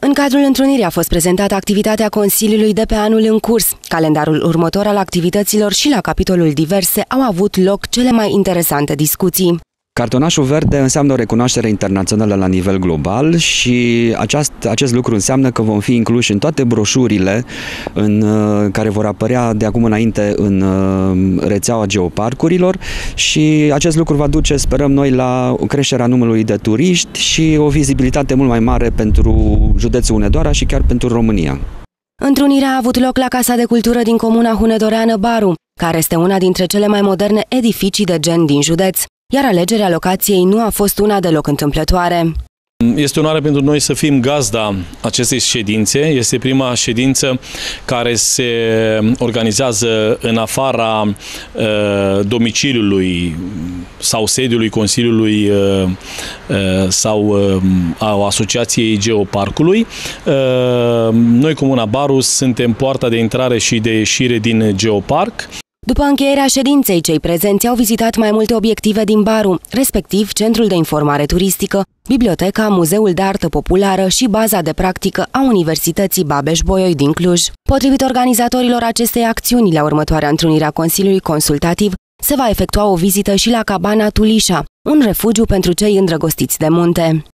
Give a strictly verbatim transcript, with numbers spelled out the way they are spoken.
În cadrul întrunirii a fost prezentată activitatea Consiliului de pe anul în curs. Calendarul următor al activităților și la capitolul diverse au avut loc cele mai interesante discuții. Cartonașul verde înseamnă o recunoaștere internațională la nivel global și aceast, acest lucru înseamnă că vom fi incluși în toate broșurile în, care vor apărea de acum înainte în rețeaua geoparcurilor și acest lucru va duce, sperăm noi, la creșterea numărului de turiști și o vizibilitate mult mai mare pentru județul Hunedoara și chiar pentru România. Întrunirea a avut loc la Casa de Cultură din comuna hunedoreană Baru, care este una dintre cele mai moderne edificii de gen din județ, iar alegerea locației nu a fost una deloc întâmplătoare. Este o onoare pentru noi să fim gazda acestei ședințe. Este prima ședință care se organizează în afara uh, domiciliului sau sediului Consiliului uh, uh, sau uh, a Asociației Geoparcului. Uh, noi, Comuna Baru, suntem poarta de intrare și de ieșire din Geoparc. După încheierea ședinței, cei prezenți au vizitat mai multe obiective din Baru, respectiv Centrul de Informare Turistică, Biblioteca, Muzeul de Artă Populară și baza de practică a Universității Babeș-Bolyai din Cluj. Potrivit organizatorilor acestei acțiuni, la următoarea întrunire a Consiliului Consultativ, se va efectua o vizită și la Cabana Tulișa, un refugiu pentru cei îndrăgostiți de munte.